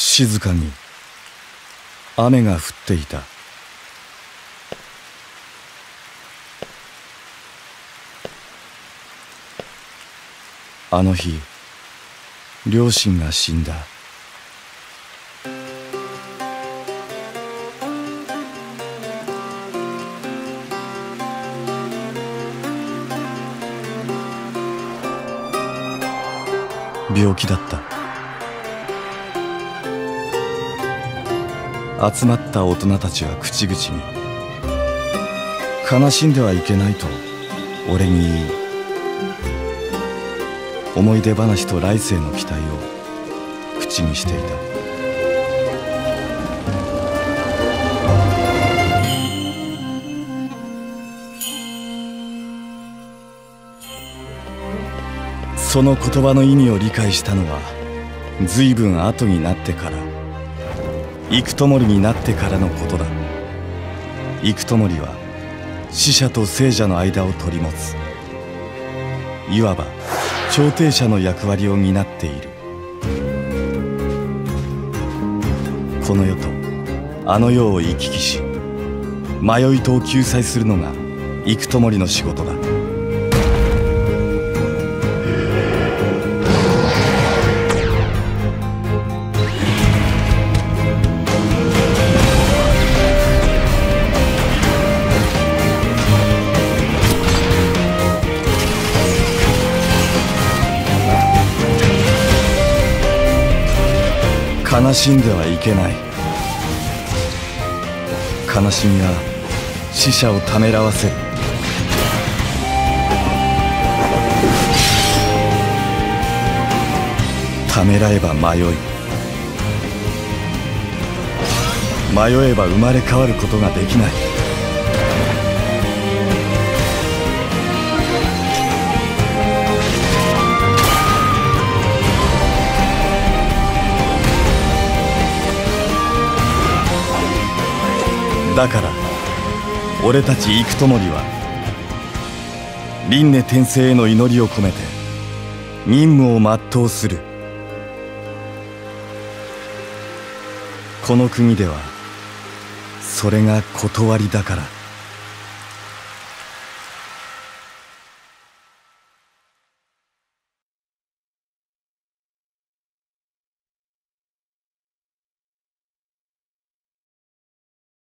静かに雨が降っていた。あの日、両親が死んだ。病気だった。集まった大人たちは口々に悲しんではいけないと俺に言い、思い出話と来世の期待を口にしていた。その言葉の意味を理解したのは随分後になってから、幾ともりになってからのことだ。幾ともりは死者と生者の間を取り持つ、いわば調停者の役割を担っている。この世とあの世を行き来し、迷いとを救済するのが幾ともりの仕事だ。悲しんではいけない。悲しみは死者をためらわせる。ためらえば迷い、迷えば生まれ変わることができない。だから俺たち幾ともりは輪廻転生への祈りを込めて任務を全うする。この国ではそれが断りだから。